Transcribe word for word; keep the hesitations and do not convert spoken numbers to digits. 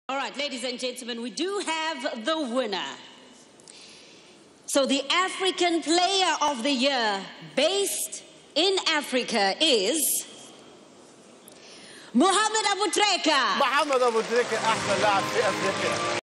All right, ladies and gentlemen, we do have the winner. So the African Player of the Year based in Africa is محمد ابوتريكة. محمد ابوتريكة احسن لاعب في افريقيا.